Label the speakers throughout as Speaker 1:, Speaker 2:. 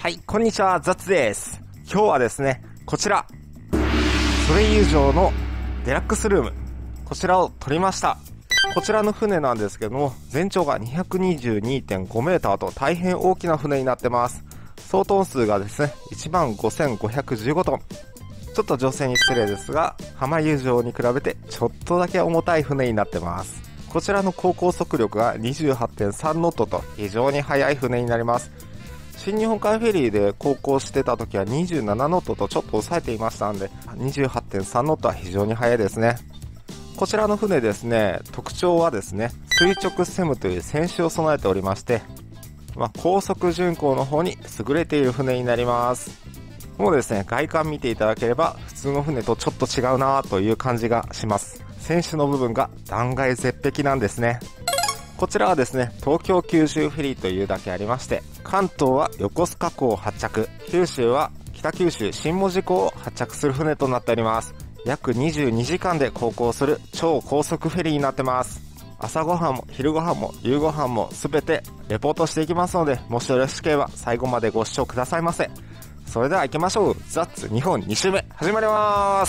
Speaker 1: はい、こんにちは、ザッツです。今日はですね、こちら、ソレイユ城のデラックスルーム、こちらを撮りました。こちらの船なんですけども、全長が 222.5 メーターと大変大きな船になってます。総トン数がですね、15,515トン。ちょっと女性に失礼ですが、浜湯城に比べてちょっとだけ重たい船になってます。こちらの航行速力が 28.3 ノットと非常に速い船になります。新日本海フェリーで航行してた時は27ノットとちょっと抑えていましたんで、28.3 ノットは非常に速いですね。こちらの船ですね、特徴はですね、垂直セムという船首を備えておりまして、高速巡航の方に優れている船になります。もうですね、外観見ていただければ普通の船とちょっと違うなという感じがします。船首の部分が断崖絶壁なんですね。こちらはですね、東京九州フェリーというだけありまして、関東は横須賀港を発着、九州は北九州新門司港を発着する船となっております。約22時間で航行する超高速フェリーになってます。朝ごはんも昼ごはんも夕ごはんもすべてレポートしていきますので、もしよろしければ最後までご視聴くださいませ。それでは行きましょう。ザッツ日本2週目始まります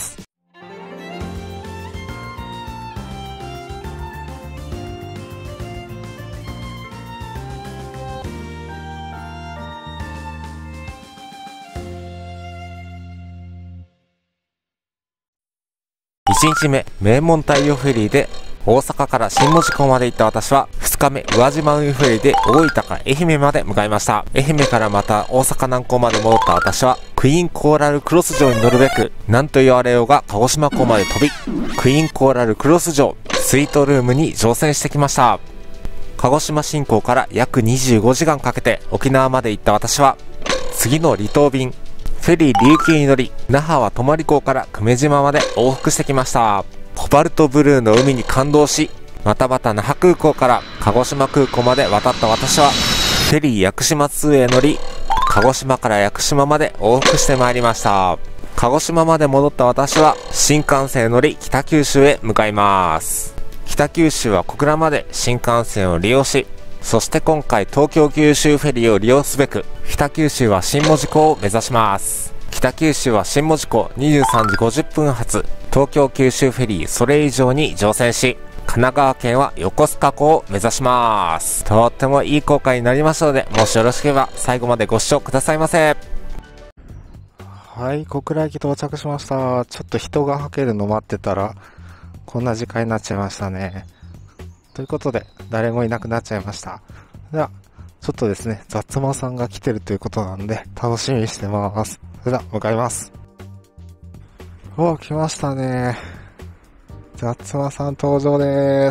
Speaker 1: 。1日目、名門太陽フェリーで大阪から新門司港まで行った私は、2日目、宇和島運フェリーで大分か愛媛まで向かいました。愛媛からまた大阪南港まで戻った私は、クイーンコーラルクロス城に乗るべく、なんと言われようが鹿児島港まで飛び、クイーンコーラルクロス城スイートルームに乗船してきました。鹿児島新港から約25時間かけて沖縄まで行った私は、次の離島便、フェリー琉球に乗り、那覇は泊港から久米島まで往復してきました。コバルトブルーの海に感動し、またまた那覇空港から鹿児島空港まで渡った私は、フェリー屋久島2へ乗り、鹿児島から屋久島まで往復してまいりました。鹿児島まで戻った私は、新幹線乗り北九州へ向かいます。北九州は小倉まで新幹線を利用し、そして今回東京九州フェリーを利用すべく、北九州は新門司港を目指します。北九州は新門司港23時50分発、東京九州フェリーソレイユ城に乗船し、神奈川県は横須賀港を目指します。とってもいい航海になりましたので、もしよろしければ最後までご視聴くださいませ。はい、小倉駅到着しました。ちょっと人がはけるの待ってたら、こんな時間になっちゃいましたね。ということで、誰もいなくなっちゃいました。では、ちょっとですね、雑馬さんが来てるということなんで、楽しみにしてます。それでは、向かいます。お、来ましたね。雑馬さん登場です。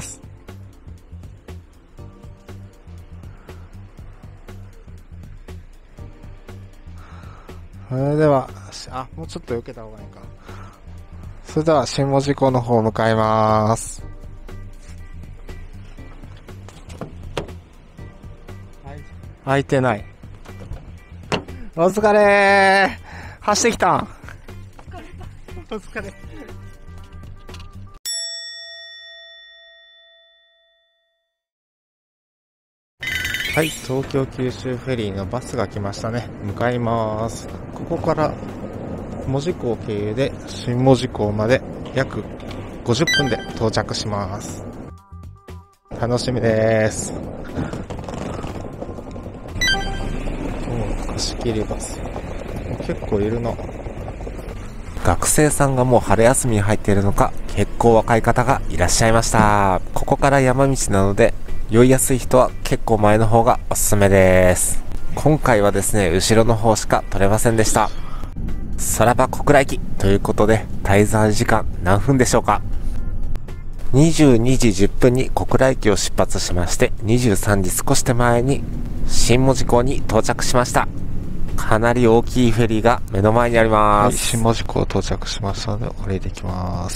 Speaker 1: それでは、もうちょっと避けた方がいいかな。それでは、新門司港の方向かいます。開いてない。お疲れー。走ってきたん。お疲れ。はい、東京九州フェリーのバスが来ましたね。向かいます。ここから門司港経由で新門司港まで約50分で到着します。楽しみです。貸し切りバス。結構いるな。学生さんがもう春休みに入っているのか、結構若い方がいらっしゃいました。ここから山道なので、酔いやすい人は結構前の方がおすすめです。今回はですね、後ろの方しか撮れませんでした。さらば小倉駅ということで、滞在時間何分でしょうか。22時10分に小倉駅を出発しまして、23時少し手前に新門司港に到着しました。かなり大きいフェリーが目の前にあります。はい、新門司港到着しましたので降りてきます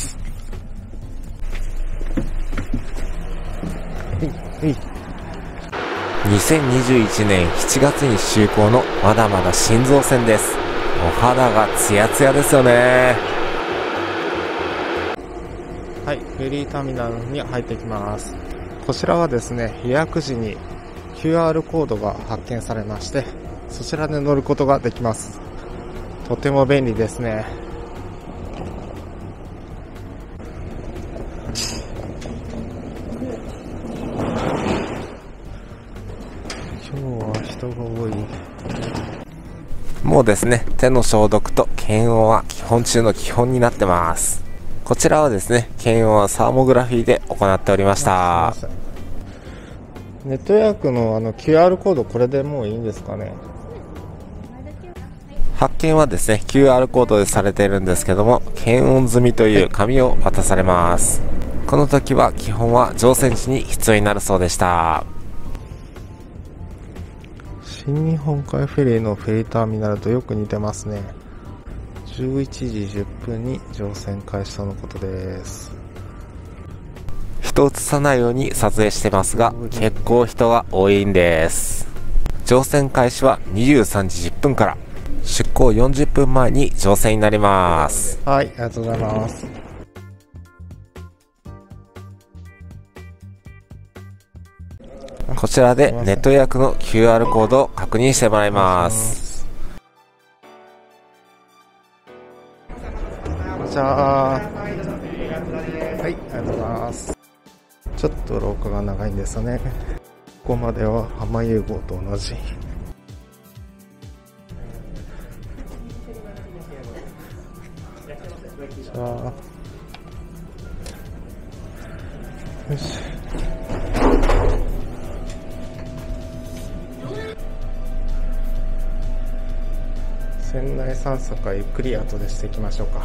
Speaker 1: 。2021年7月に就航のまだまだ新造船です。お肌がツヤツヤですよね。はい、フェリーターミナルに入ってきます。こちらはですね、予約時に QR コードが発見されまして、
Speaker 2: そちらで乗ることができます。とても便利ですね。今日は人が多い。
Speaker 1: もうですね、手の消毒と検温は基本中の基本になってます。こちらはですね、検温はサーモグラフィーで行っておりました。
Speaker 2: ネット予約のQR コード、これでもういいんですかね。
Speaker 1: 発券はですね、QR コードでされているんですけども、検温済みという紙を渡されます。この時は基本は乗船時に必要になるそうでした。
Speaker 2: 新日本海フェリーのフェリーターミナルとよく似てますね。11時10分に乗船開始とのことです。
Speaker 1: 人を映さないように撮影してますが、結構人が多いんです。乗船開始は23時10分から、出港40分前に乗船になります。
Speaker 2: はい、ありがとうございます。
Speaker 1: こちらでネット予約の QR コードを確認してもらいます。
Speaker 2: こんにちは。はい、ありがとうございます。ちょっと廊下が長いんですよね。ここまでは浜融合と同じ。じゃあ、よし。船内散策はゆっくり後でしていきましょうか。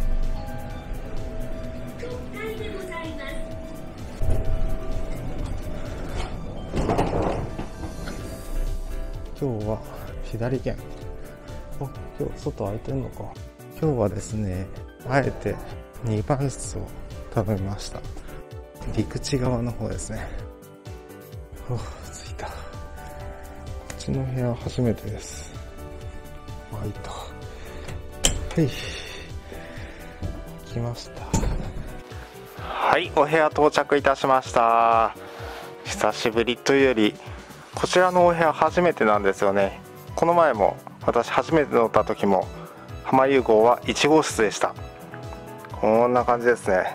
Speaker 2: 今日は左舷。今日外開いてんのか。今日はですね、あえて2番室を食べました。陸地側の方ですね。着いた。こっちの部屋は初めてです。いいと。はい。来ました。はい、お部屋到着いたしました。久しぶりというより、こちらのお部屋初めてなんですよね。この前も私初めて乗った時も浜融合は1号室でした。こんな感じですね。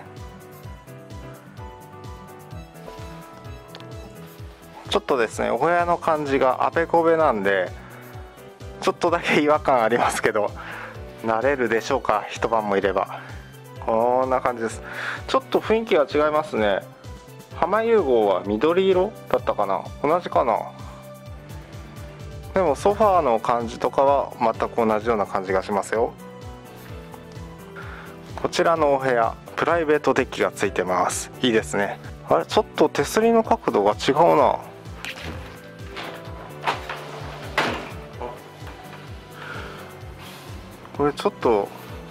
Speaker 2: ちょっとですね、お部屋の感じがあべこべなんでちょっとだけ違和感ありますけど、慣れるでしょうか。一晩もいればこんな感じです。ちょっと雰囲気が違いますね。浜融合は緑色だったかな、同じかな。でもソファーの感じとかは全く同じような感じがしますよ。こちらのお部屋、プライベートデッキがついてます。いいですね。あれ、ちょっと手すりの角度が違うな。これちょっと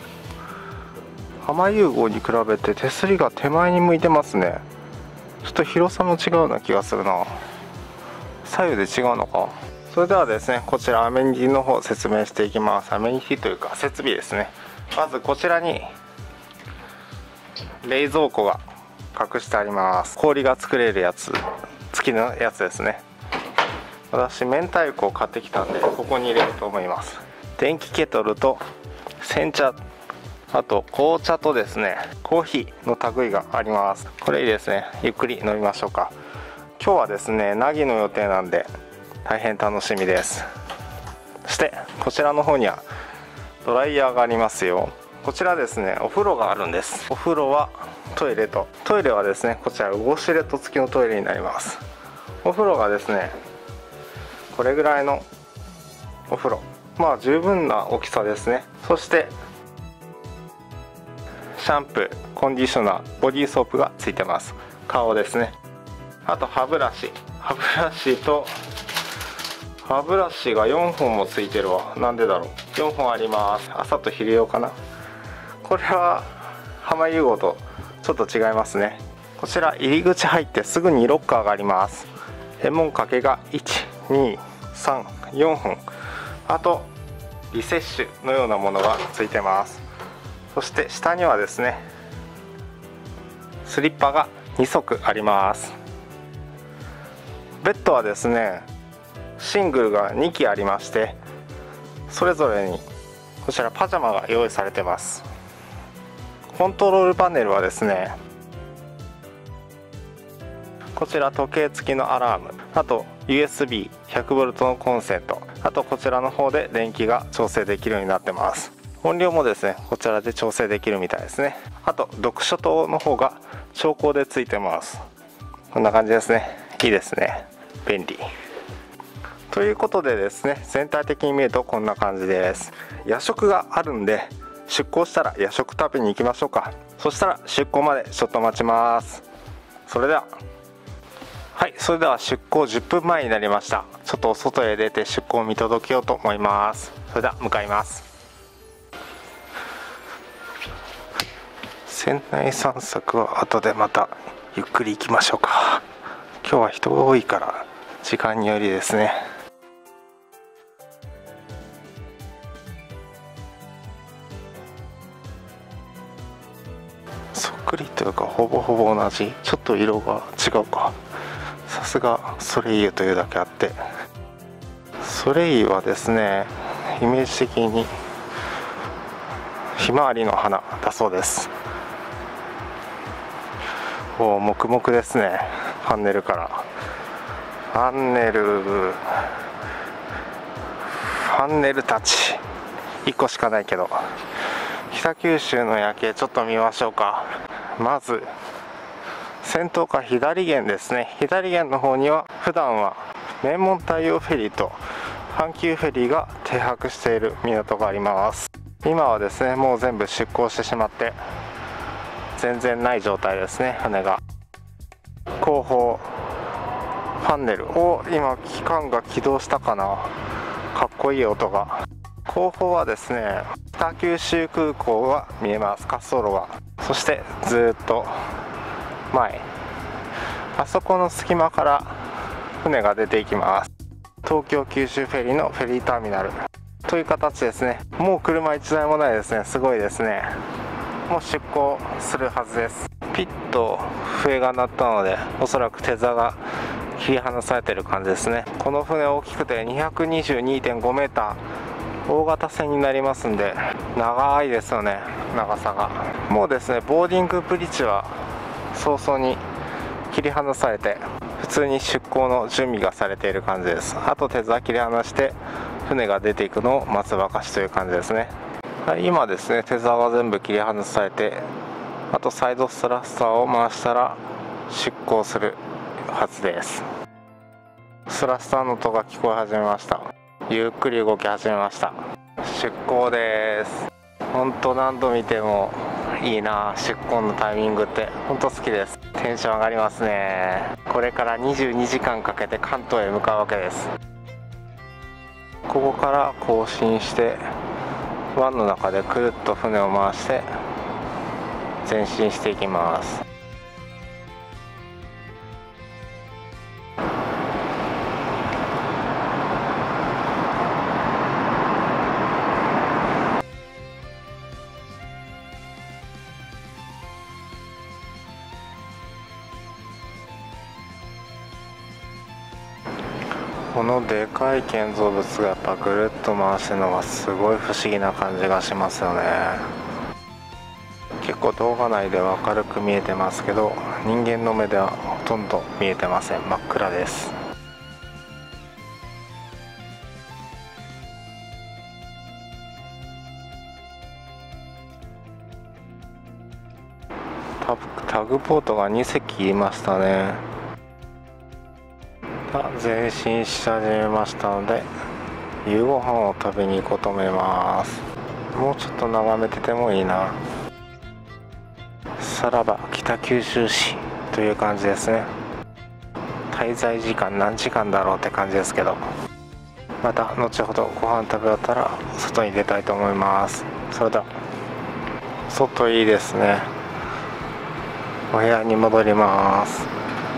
Speaker 2: 浜融合に比べて手すりが手前に向いてますね。ちょっと広さも違うような気がするな。左右で違うのか。それではですね、こちらアメニティの方説明していきます。アメニティというか設備ですね。まずこちらに冷蔵庫が隠してあります。氷が作れるやつ付きのやつですね。私明太子を買ってきたんでここに入れると思います。電気ケトルと煎茶、あと紅茶とですねコーヒーの類があります。これいいですね。ゆっくり飲みましょうか。今日はですね凪の予定なんで大変楽しみです。そしてこちらの方にはドライヤーがありますよ。こちらですねお風呂があるんです。お風呂はトイレと、トイレはですねこちらウォシュレット付きのトイレになります。お風呂がですねこれぐらいのお風呂、まあ十分な大きさですね。そしてシャンプー、コンディショナー、ボディーソープがついてます。顔ですね。あと歯ブラシと歯ブラシが4本もついてるわ。なんでだろう。4本あります。朝と昼用かな。これは浜融合とちょっと違いますね。こちら入り口入ってすぐにロッカーがあります。レモン掛けが1、2、3、4本、あとリセッシュのようなものがついてます。そして下にはですねスリッパが2足あります。ベッドはですねシングルが2機ありまして、それぞれにこちらパジャマが用意されてます。コントロールパネルはですね、こちら時計付きのアラーム、あと USB100V のコンセント、あとこちらの方で電気が調整できるようになってます。音量もですね、こちらで調整できるみたいですね。あと読書灯の方が調光でついてます。こんな感じですね。いいですね、便利ということでですね、全体的に見るとこんな感じです。夜食があるんで、出港したら夜食食べに行きましょうか。そしたら出港までちょっと待ちます。それでは出港10分前になりました。ちょっとお外へ出て出港を見届けようと思います。それでは向かいます。船内散策は後でまたゆっくり行きましょうか。今日は人が多いから時間によりですね。そっくりというかほぼほぼ同じ、ちょっと色が違うか。さすがソレイユというだけあって、ソレイユはですね、イメージ的にひまわりの花だそうです。黙々ですね。ファンネルからファンネルたち1個しかないけど、北九州の夜景ちょっと見ましょうか。まず先頭か左舷ですね。左舷の方には普段は名門太陽フェリーと阪急フェリーが停泊している港があります。今はですね、もう全部出港してしまって全然ない状態ですね。船が後方ファンネルを今機関が起動したかな。かっこいい音が。後方はですね、北九州空港が見えます。滑走路が。そしてずっと前、あそこの隙間から船が出ていきます。東京九州フェリーのフェリーターミナルという形ですね。もう車1台もないですね。すごいですね。もう出港するはずです。ピッと笛が鳴ったので、おそらくテザーが切り離されている感じですね。この船大きくて 222.5 メーター、大型船になりますんで長いですよね、長さが。もうですね、ボーディングブリッジは早々に切り離されて普通に出港の準備がされている感じです。あとテザー切り離して船が出ていくのを待つばかしという感じですね。はい、今ですね、テザーが全部切り離されて、あとサイドスラスターを回したら出港するはずです。スラスターの音が聞こえ始めました。ゆっくり動き始めました。出港です。本当何度見てもいいな、出港のタイミングって本当好きです。テンション上がりますね。これから22時間かけて関東へ向かうわけです。ここから行進して湾の中でくるっと船を回して前進していきます。このでかい建造物がやっぱぐるっと回してるのがすごい不思議な感じがしますよね。結構動画内では明るく見えてますけど、人間の目ではほとんど見えてません。真っ暗です。タグボートが2隻いましたね。前進し始めましたので夕ご飯を食べに行こうと思います。もうちょっと眺めててもいいな。さらば北九州市という感じですね。滞在時間何時間だろうって感じですけど、また後ほどご飯食べ終わったら外に出たいと思います。それでは外いいですね。お部屋に戻ります。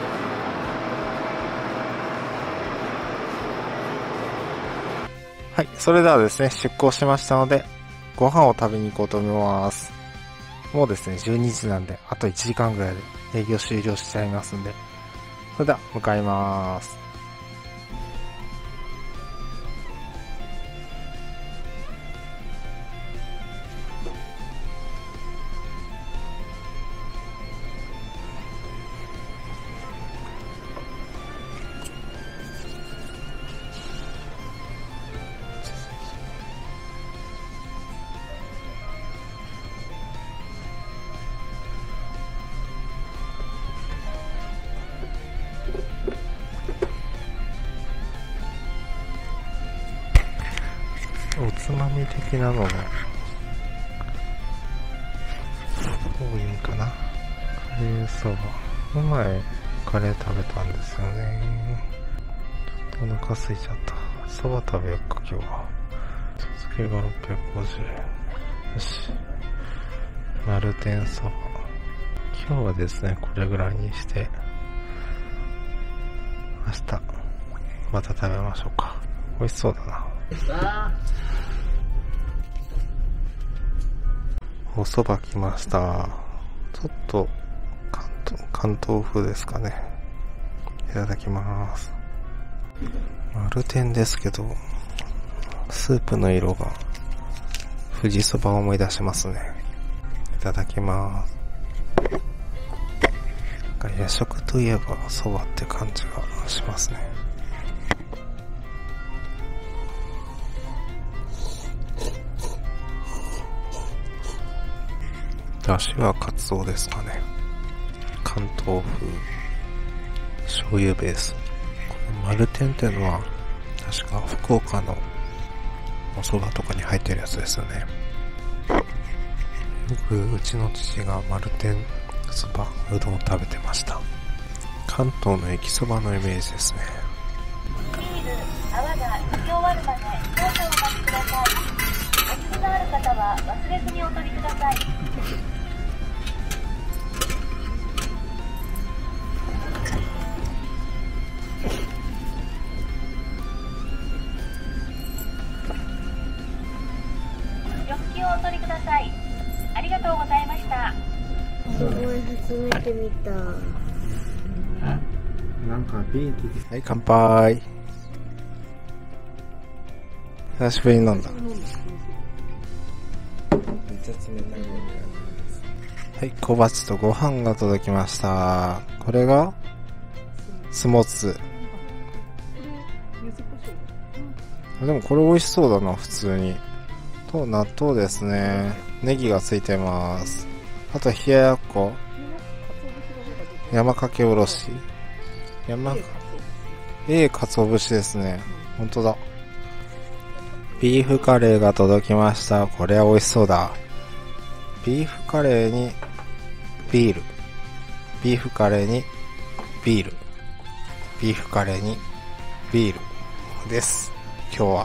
Speaker 2: はい、それではですね、出港しましたのでご飯を食べに行こうと思います。もうですね、12時なんであと1時間ぐらいで営業終了しちゃいますんで、それでは向かいます。 おつまみ的なのが多いんかな。カレーそば、この前カレー食べたんですよね。ちょっとお腹空いちゃった。そば食べよっか今日は。続けが650円。よし、丸天そば、今日はですねこれぐらいにして、明日また食べましょうか。美味しそうだな。お蕎麦来ました。ちょっと関東風ですかね。いただきます。丸天ですけど、スープの色が富士そばを思い出しますね。いただきます。なんか夜食といえばそばって感じがしますね。だしはカツオですかね。関東風醤油ベース。この丸天っていうのは確か福岡のお蕎麦とかに入ってるやつですよね。よくうちの父が丸天そばうどんを食べてました。関東の駅そばのイメージですね。
Speaker 3: ビール泡が行き終わるまで少々お待ちください。お水がある方は忘れずにお取りください。ジョッキをお取りください。ありがとうございました。
Speaker 4: すごい、初めて見た。
Speaker 2: なんかビールで。はい、乾杯。久しぶりに飲んだ。めっちゃ冷たい。はい、小鉢とご飯が届きました。これがスモツ。でもこれ美味しそうだな、普通に。と納豆ですね。ネギがついてます。あと冷ややっこ、山かけおろし、かつお節ですね。ほんとだ。ビーフカレーが届きました。これは美味しそうだ。ビーフカレーにビール、ビーフカレーにビール、ビーフカレーにビールです。今日は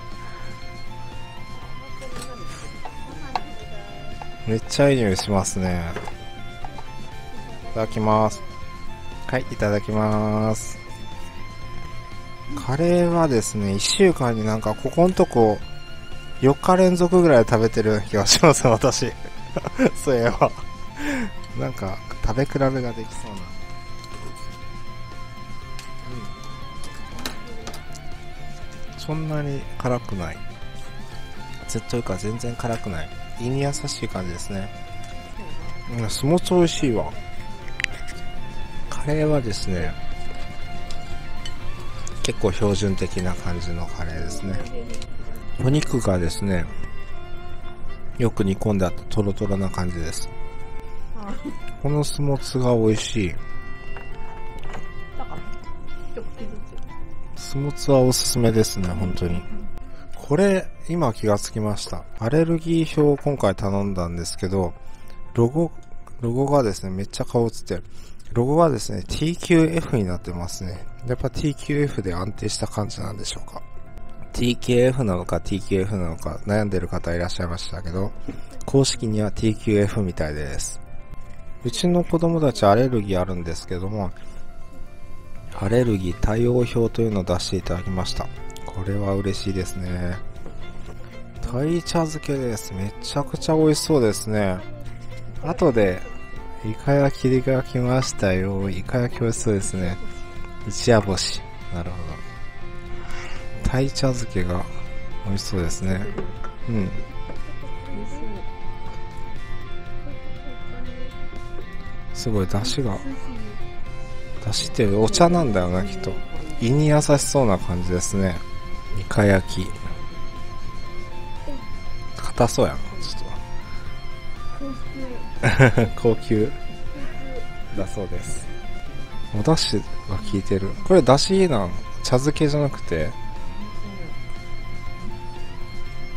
Speaker 2: めっちゃいい匂いしますね。いただきます。はい、いただきます。カレーはですね、1週間になんかここんとこ4日連続ぐらい食べてる気がします、私。そういえば。なんか食べ比べができそうな。そんなに辛くない。というか全然辛くない。胃に優しい感じですね。スモツ美味しいわ。カレーはですね、結構標準的な感じのカレーですね。お肉がですね、よく煮込んであってトロトロな感じです。このスモツが美味しい。スモツはおすすめですね、本当に。これ、今気がつきました。アレルギー表を今回頼んだんですけど、ロゴがですね、めっちゃ顔映ってる。ロゴがですね、TQF になってますね。やっぱ TQF で安定した感じなんでしょうか。TKF なのか TQF なのか悩んでる方いらっしゃいましたけど、公式には TQF みたいです。うちの子供たちアレルギーあるんですけども、アレルギー対応表というのを出していただきました。これは嬉しいですね。鯛茶漬けです。めちゃくちゃ美味しそうですね。後でイカ焼きが来ましたよ。イカ焼き美味しそうですね。一夜干し。なるほど。鯛茶漬けが美味しそうですね。うん。すごい出汁ってお茶なんだよな、きっと。胃に優しそうな感じですね。イカ焼き。硬そうやな、ちょっと。高級だそうです。お出汁が効いてる。これ出汁なん？茶漬けじゃなくて？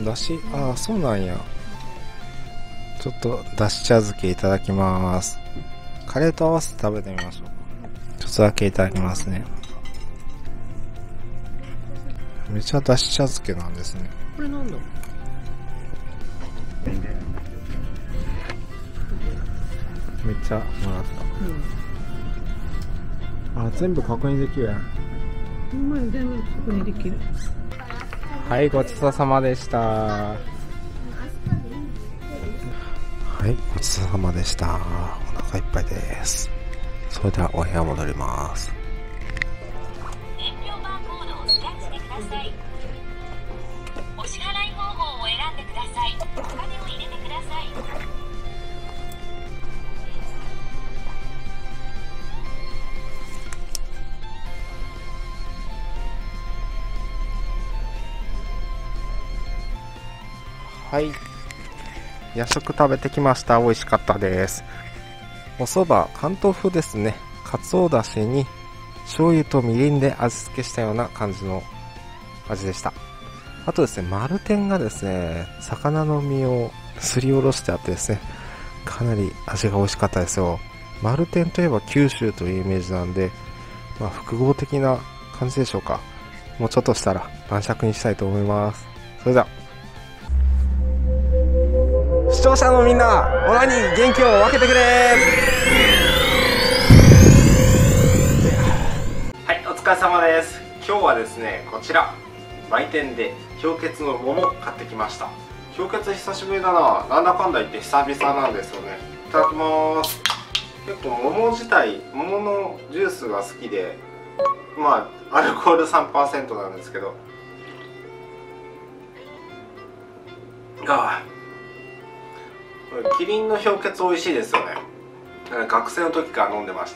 Speaker 2: だし、ああそうなんや。ちょっとだし茶漬けいただきます。カレーと合わせて食べてみましょう。ちょっとだけいただきますね。めっちゃだし茶漬けなんですね。
Speaker 5: これなんだろう。
Speaker 2: めっちゃもらった、あ、全部確認できるやん。
Speaker 5: ほんまに全部確認できる。
Speaker 2: はい、ごちそうさまでした。はい、ごちそうさまでした。お腹いっぱいです。それではお部屋戻ります。
Speaker 3: 伝票バーコードをスキャンしてください。お支払い方法を選んでください。お金を入れてください。
Speaker 2: はい、夜食食べてきました。美味しかったです。お蕎麦、関東風ですね。かつおだしに醤油とみりんで味付けしたような感じの味でした。あとですね、丸天がですね、魚の身をすりおろしてあってですね、かなり味が美味しかったですよ。丸天といえば九州というイメージなんで、複合的な感じでしょうか。もうちょっとしたら晩酌にしたいと思います。それでは、視聴者のみんな、オナに元気を分けてくれ。はい、お疲れ様です。今日はですね、こちら売店で氷結の桃買ってきました。氷結久しぶりだな。なんだかんだ言って久々なんですよね。いただきます。結構桃自体、桃のジュースが好きで、アルコール 3% なんですけど、キリンの氷結美味しいですよね。学生の時から飲んでました。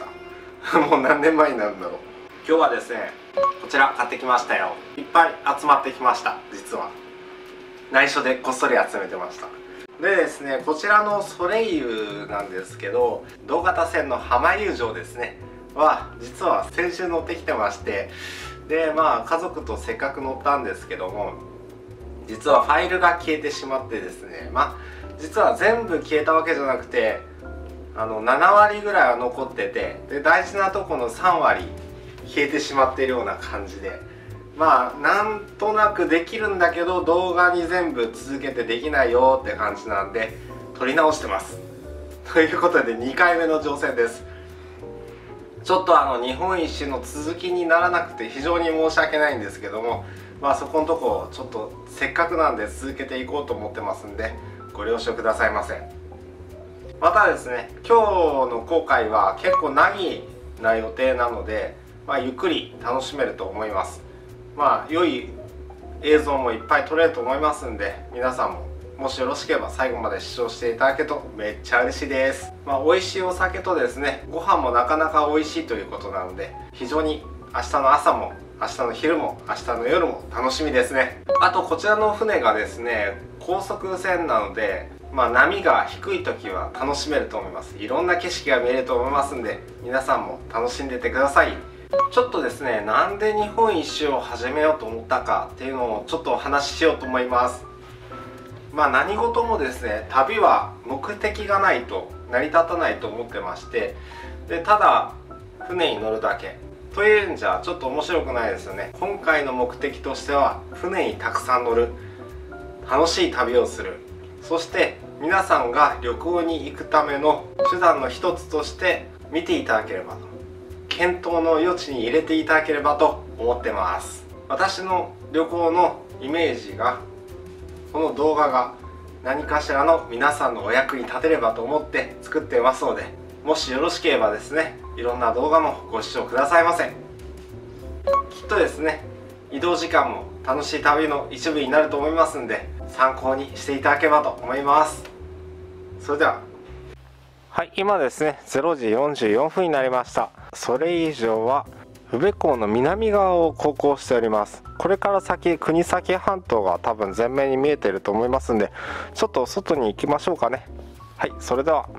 Speaker 2: もう何年前になるんだろう。今日はですね、こちら買ってきましたよ。いっぱい集まってきました。実は内緒でこっそり集めてました。でですね、こちらのソレイユなんですけど、同型線の浜友情ですねは実は先週乗ってきてまして、で家族とせっかく乗ったんですけども、実はファイルが消えてしまってですね、実は全部消えたわけじゃなくて、7割ぐらいは残ってて、で大事なとこの3割消えてしまっているような感じで、なんとなくできるんだけど動画に全部続けてできないよって感じなんで撮り直してます。ということで2回目の挑戦です。ちょっと日本一周の続きにならなくて非常に申し訳ないんですけども、そこのとこちょっとせっかくなんで続けていこうと思ってますんでご了承くださいませ。またですね、今日の公開は結構長いな予定なので、ゆっくり楽しめると思います。良い映像もいっぱい撮れると思いますんで、皆さんももしよろしければ最後まで視聴していただけるとめっちゃ嬉しいです。美味しいお酒とですね、ご飯もなかなか美味しいということなので、非常に明日の朝も明日の昼も明日の夜も楽しみですね。あとこちらの船がですね、高速船なので、波が低い時は楽しめると思います。いろんな景色が見えると思いますんで、皆さんも楽しんでってください。ちょっとですね、なんで日本一周を始めようと思ったかっていうのをちょっとお話ししようと思います。何事もですね、旅は目的がないと成り立たないと思ってまして、でただ船に乗るだけというんじゃちょっと面白くないですよね。今回の目的としては、船にたくさん乗る、楽しい旅をする、そして皆さんが旅行に行くための手段の一つとして見ていただければと、検討の余地に入れていただければと思ってます。私の旅行のイメージが、この動画が何かしらの皆さんのお役に立てればと思って作ってますので、もしよろしければですね、いろんな動画もご視聴くださいませ。きっとですね、移動時間も楽しい旅の一部になると思いますんで、参考にしていただければと思います。それでは、はい、今ですね0時44分になりました。それ以上は宇部港の南側を航行しております。これから先、国東半島が多分前面に見えていると思いますんで、ちょっと外に行きましょうかね。はい、それでは、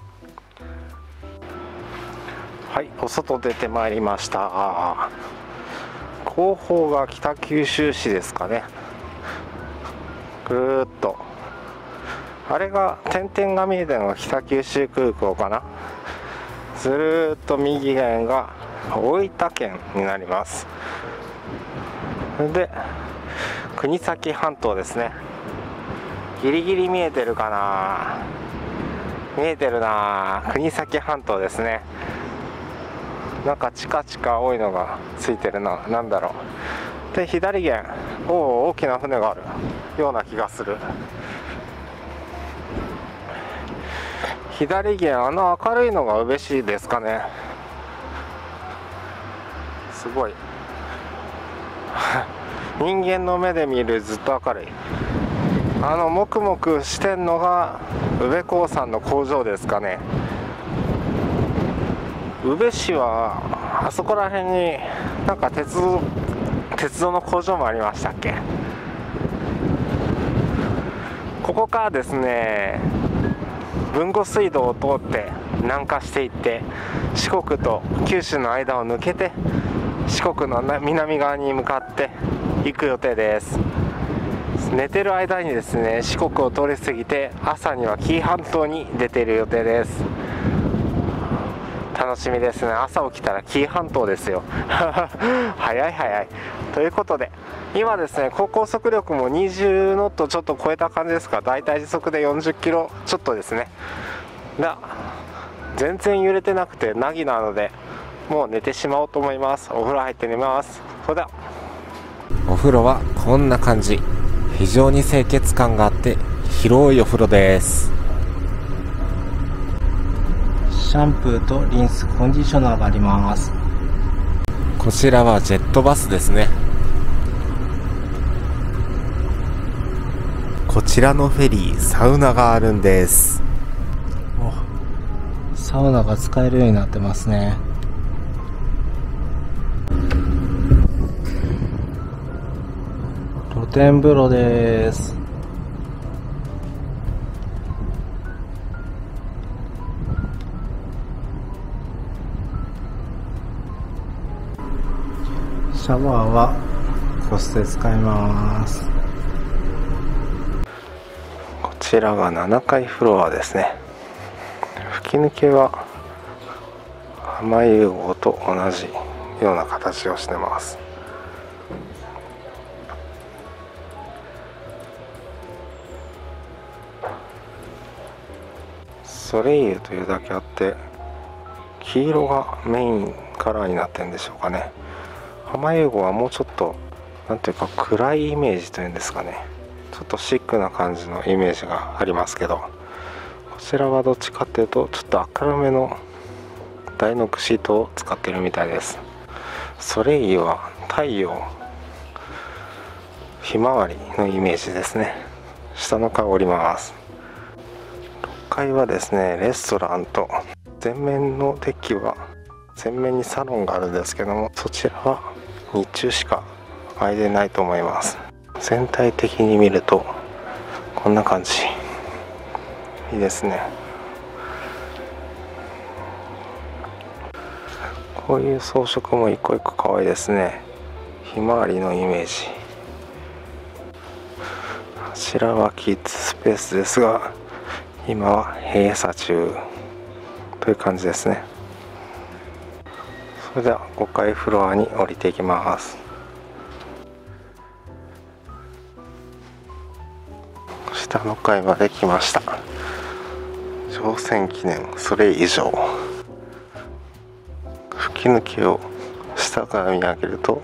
Speaker 2: はい、お外出てまいりました。後方が北九州市ですかね。 ぐーっと、あれが点々が見えてるのが北九州空港かな。ずるーっと右側が大分県になります。で国東半島ですね。ギリギリ見えてるかな。見えてるな。国東半島ですね。なんかチカチカ青いのがついてるな。なんだろう。で左舷、大きな船があるような気がする。左舷、明るいのが宇部市ですかね。すごい人間の目で見るずっと明るい。もくもくしてんのが宇部興産の工場ですかね。宇部市はあそこら辺になんか鉄道の工場もありましたっけ。ここからですね、豊後水道を通って南下していって四国と九州の間を抜けて四国の南側に向かって行く予定です。寝てる間にですね、四国を通り過ぎて朝には紀伊半島に出ている予定です。楽しみですね。朝起きたら紀伊半島ですよ早い早い。ということで今ですね、高速力も20ノットちょっと超えた感じですが、だいたい時速で40キロちょっとですね。全然揺れてなくて凪なのでもう寝てしまおうと思います。お風呂入って寝ます。それでは。
Speaker 1: お風呂はこんな感じ。非常に清潔感があって広いお風呂です。
Speaker 2: シャンプーとリンス、コンディショナーがあります。
Speaker 1: こちらはジェットバスですね。こちらのフェリー、サウナがあるんです。
Speaker 2: サウナが使えるようになってますね。露天風呂です。シャワーは個室で使います。こちらが7階フロアですね。吹き抜けは浜融合と同じような形をしてます。ソレイユというだけあって黄色がメインカラーになってるんでしょうかね。浜融合はもうちょっとなんていうか暗いイメージというんですかね。ちょっとシックな感じのイメージがありますけど、こちらはどっちかっていうとちょっと明るめのダイノックシートを使ってるみたいです。ソレイユは太陽ひまわりのイメージですね。下の階降ります。6階はですね、レストランと前面のデッキは前面にサロンがあるんですけども、そちらは日中しか空いてないと思います。全体的に見るとこんな感じ。いいですね。こういう装飾も一個一個可愛いですね。ひまわりのイメージ。こちらはキッズスペースですが今は閉鎖中という感じですね。それでは5階フロアに降りていきます。下の階まで来ました。乗船記念それ以上。吹き抜けを下から見上げると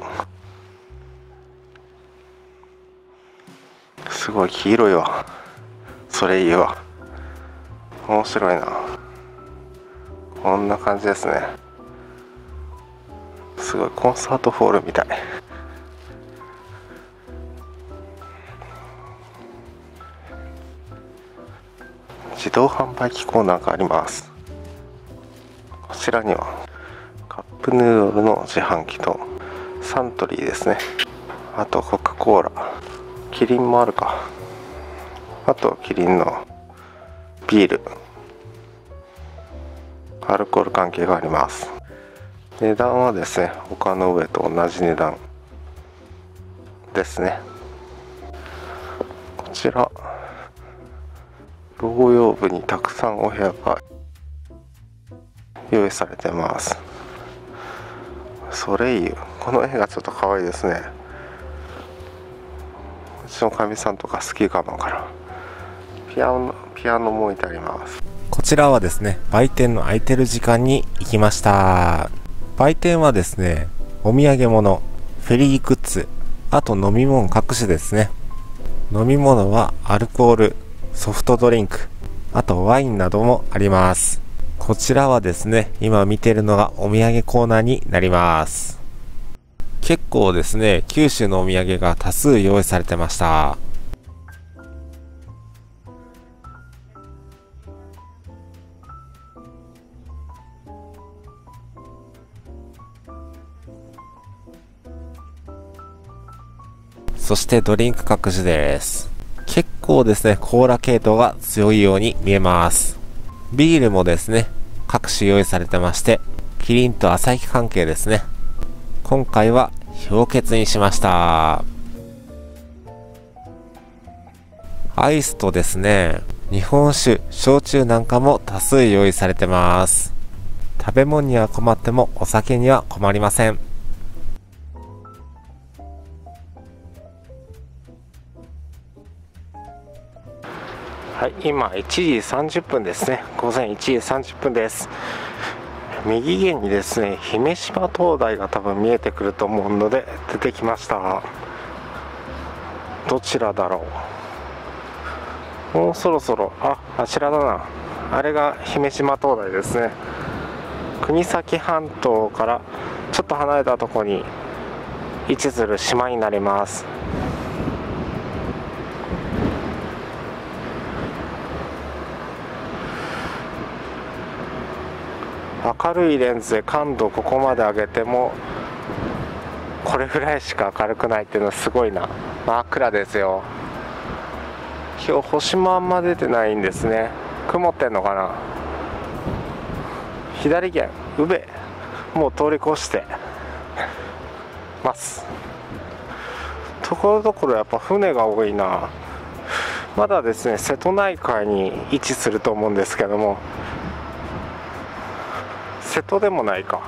Speaker 2: すごい黄色いわ。それいいわ。面白いな。こんな感じですね。すごいコンサートホールみたい。自動販売機コーナーがあります。こちらにはカップヌードルの自販機とサントリーですね。あとコカ・コーラ、キリンもあるか。あとキリンのビール、アルコール関係があります。値段はですね、他の上と同じ値段ですね。こちちら共用部にたくさんお部屋が用意されてます。ソレイユ、この絵がちょっと可愛いですね。うちのかみさんとか好きかもから。ピアノも置いてあります。
Speaker 1: こちらはですね、売店の空いてる時間に行きました。売店はですね、お土産物、フェリーグッズ、あと飲み物各種ですね。飲み物はアルコール、ソフトドリンク、あとワインなどもあります。こちらはですね、今見てるのがお土産コーナーになります。結構ですね、九州のお土産が多数用意されてました。そしてドリンク各種です。結構ですね、コーラ系統が強いように見えます。ビールもですね、各種用意されてまして、キリンとアサヒ関係ですね。今回は氷結にしました。アイスとですね、日本酒、焼酎なんかも多数用意されてます。食べ物には困ってもお酒には困りません。
Speaker 2: はい、今1時30分ですね。午前1時30分です。右舷にですね、姫島灯台が多分見えてくると思うので出てきました。どちらだろう。もうそろそろ、あちらだな。あれが姫島灯台ですね。国東半島からちょっと離れたところに位置する島になります。明るいレンズで感度ここまで上げてもこれぐらいしか明るくないっていうのはすごいな。真っ暗ですよ。今日星もあんま出てないんですね。曇ってんのかな。左舷宇部もう通り越してます。ところどころやっぱ船が多いな。まだですね、瀬戸内海に位置すると思うんですけども、瀬戸でもないか。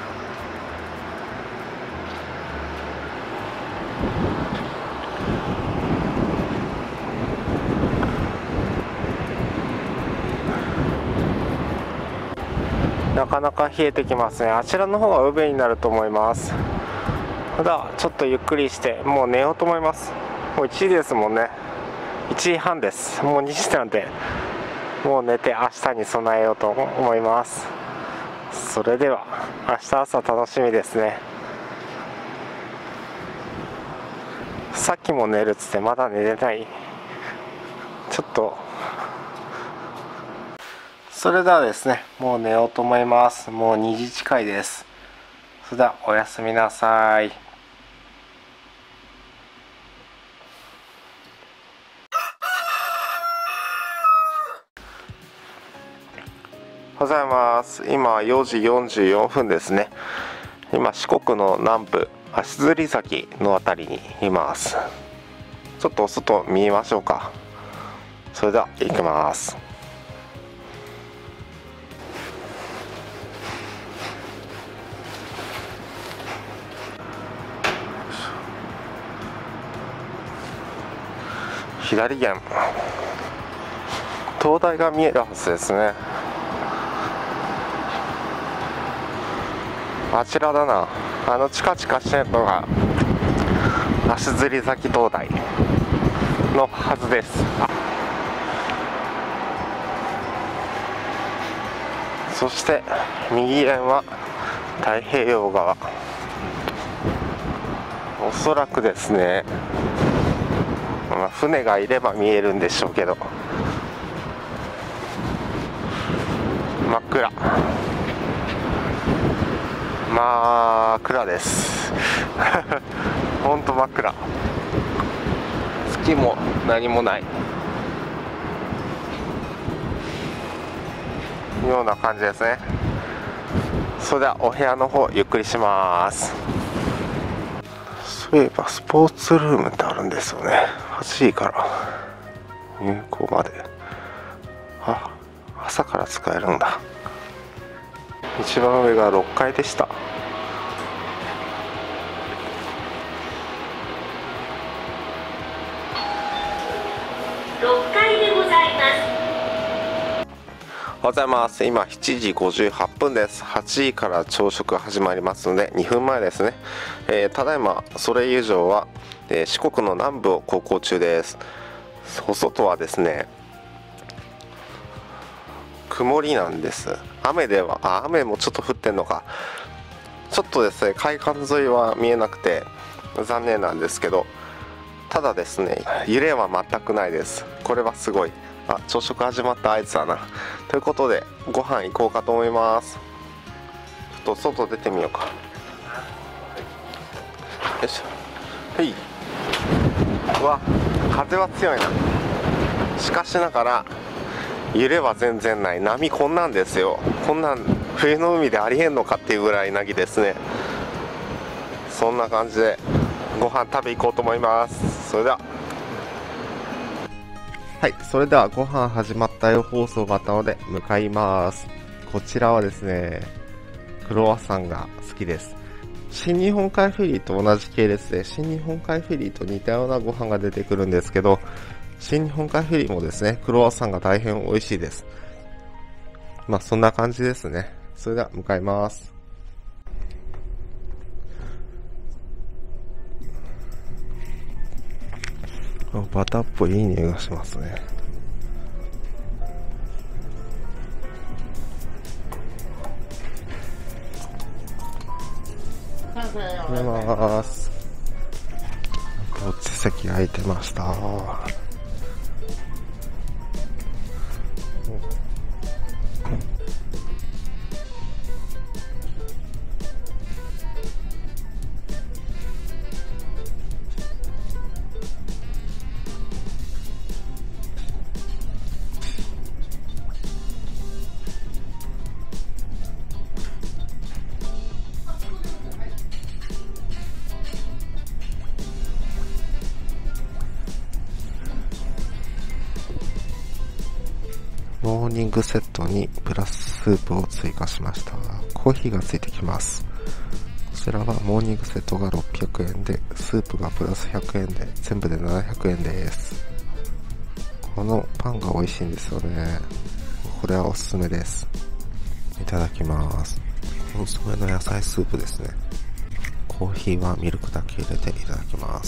Speaker 2: なかなか冷えてきますね。あちらの方が宇部になると思います。ただちょっとゆっくりしてもう寝ようと思います。もう1時ですもんね。1時半です。もう2時なんでもう寝て明日に備えようと思います。それでは明日朝楽しみですね。さっきも寝るっつってまだ寝れない。ちょっとそれではですね、もう寝ようと思います。もう2時近いです。それではおやすみなさい。おはようございます。今4時44分ですね。今四国の南部足摺崎のあたりにいます。ちょっとお外見ましょうか。それでは行きます。左舷灯台が見えるはずですね。あちらだな。チカチカしてるのが足摺崎灯台のはずです。そして右舷は太平洋側。おそらくですね、船がいれば見えるんでしょうけど真っ暗。真っ暗ですほんと真っ暗。月も何もないような感じですね。それではお部屋の方ゆっくりします。そういえばスポーツルームってあるんですよね。8時から入港まで、あ、朝から使えるんだ。一番上が6階でした。
Speaker 3: 6階でございます。
Speaker 2: おはようございます。今7時58分です。8時から朝食始まりますので2分前ですね。ただいまソレイユ城は、四国の南部を航行中です。お外はですね、曇りなんです。雨もちょっと降ってんのか。ちょっとですね、海岸沿いは見えなくて残念なんですけど、ただですね、揺れは全くないです。これはすごい。朝食始まった合図だな。ということでご飯行こうかと思います。ちょっと外出てみようか。よいしょ。はい。うわ、風は強いな。しかしながら揺れは全然ない。波こんなんですよ。こんなん冬の海でありえんのかっていうぐらいなぎですね。そんな感じでご飯食べ行こうと思います。それではご飯始まったよ放送があったので向かいます。こちらはですね、クロワッサンが好きです。新日本海フェリーと同じ系列で、新日本海フェリーと似たようなご飯が出てくるんですけど、新日本海フェリーもですね、クロワッサンが大変美味しいです。そんな感じですね。それでは向かいます。バターっぽいいい匂いがしますね。おはようございます。こっち席空いてました。モーニングセットにプラススープを追加しました。コーヒーがついてきます。こちらはモーニングセットが600円で、スープがプラス100円で、全部で700円です。このパンが美味しいんですよね。これはおすすめです。いただきます。コンソメの野菜スープですね。コーヒーはミルクだけ入れていただきます。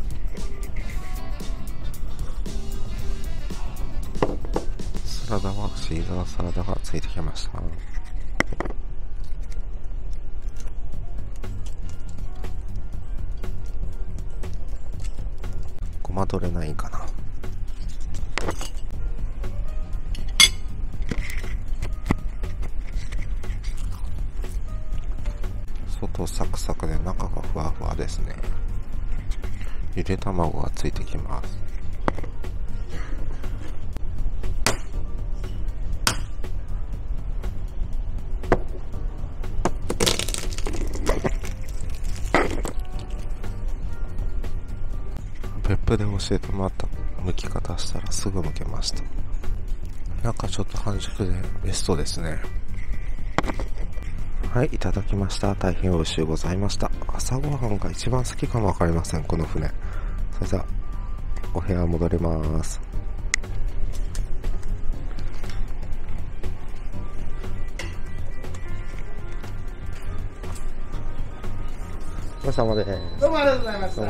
Speaker 2: サラダはシーザーサラダがついてきました。ごまどれないかな。外サクサクで中がふわふわですね。ゆで卵がついてきます。別府で教えてもらった剥き方したらすぐ剥けました。なんかちょっと半熟でベストですね。はい、いただきました。大変美味しゅうございました。朝ごはんが一番好きかもわかりません、この船。それではお部屋戻ります。お疲れ様です。
Speaker 6: どうもありがとうございました。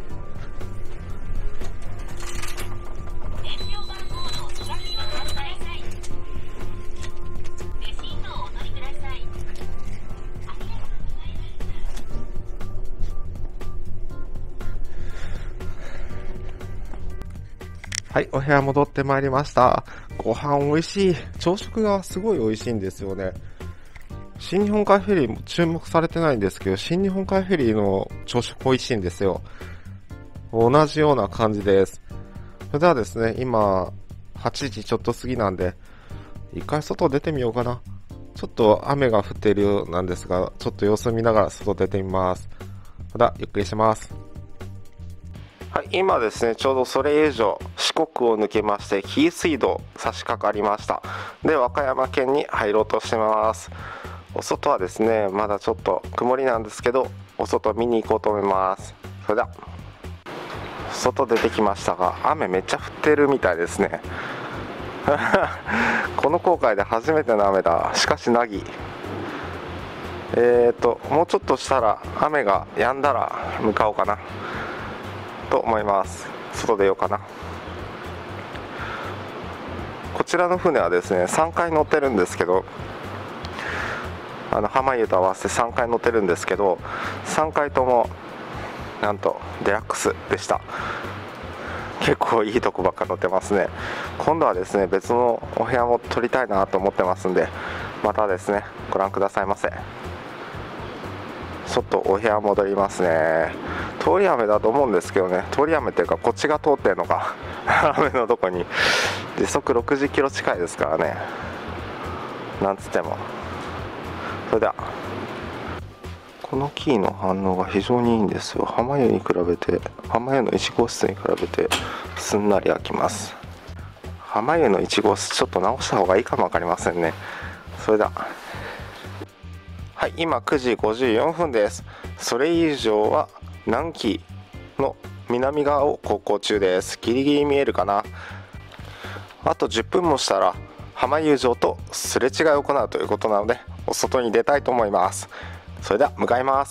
Speaker 2: はい、お部屋戻ってまいりました。ご飯美味しい。朝食がすごい美味しいんですよね。新日本海フェリーも注目されてないんですけど、新日本海フェリーの朝食美味しいんですよ。同じような感じです。それではですね、今、8時ちょっと過ぎなんで、一回外出てみようかな。ちょっと雨が降っているようなんですが、ちょっと様子見ながら外出てみます。またゆっくりします。 はい、今ですね、ちょうどそれ以上四国を抜けまして紀伊水道差し掛かりました。で、和歌山県に入ろうとしてます。お外はですね、まだちょっと曇りなんですけど、お外見に行こうと思います。それでは外出てきましたが、雨めっちゃ降ってるみたいですね。この航海で初めての雨だ。しかしなぎ、もうちょっとしたら雨が止んだら向かおうかなと思います。外出ようかな。こちらの船はですね、3回乗ってるんですけど、浜湯と合わせて3回乗ってるんですけど、3回ともなんとデラックスでした。結構いいとこばっか乗ってますね。今度はですね、別のお部屋も撮りたいなと思ってますんで、またですね、ご覧くださいませ。ちょっとお部屋戻りますね。通り雨だと思うんですけどね、通り雨っていうかこっちが通ってるのか雨のとこに時速60キロ近いですからね、なんつっても。それではこのキーの反応が非常にいいんですよ。浜湯に比べて、浜湯の1号室に比べてすんなり開きます。浜湯の1号室ちょっと直した方がいいかも分かりませんね。それでははい、今9時54分です。それ以上は南紀の南側を航行中です。ギリギリ見えるかな。あと10分もしたら浜湯城とすれ違いを行うということなので、お外に出たいと思います。それでは向かいます。